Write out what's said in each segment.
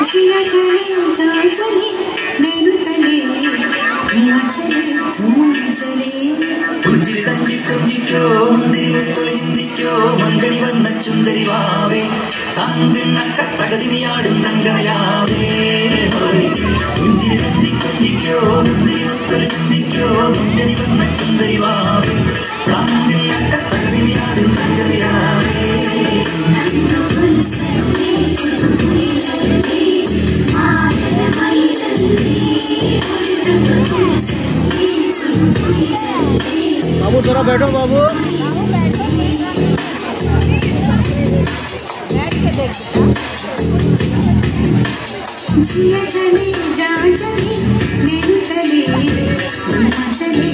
जिया चले जा चले नेनु तले धुआं चले पुंजिरी तंजी पुंजिक्यो मुंदिरी मुत्तुलि हिंदिक्यो मंगड़ी वन्न चुंदरी वावे तांगन्नक्क तगदिनियाडुम तंगयावे पुंजिरी तंजी पुंजिक्यो मुंदिरी मुत्तुलि हिंदिक्यो मंगड़ी वन्न चुंदरी वावे तांगन्नक्क तगदिनियाडुम तंगयावे बाबू जरा बैठो बाबू बैठ के देख जिया चले जा चले नेनु तले धुआं चले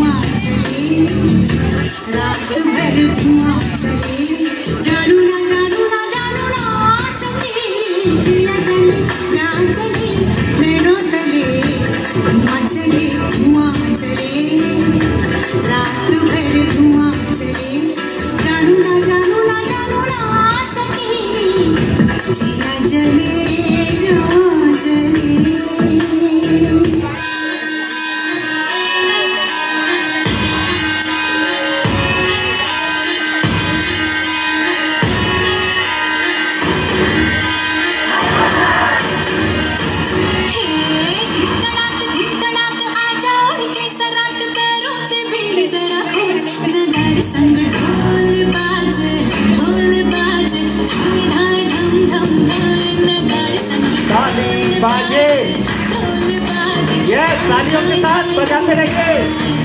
रात भर धुआं चले जानू ना सके जिया चले जा चले नेनु तले धुआं चले रात भर धुआं चले जानू ना सके जिया जले जो जले बाजे, ये तालियों के साथ बजाते रहिए।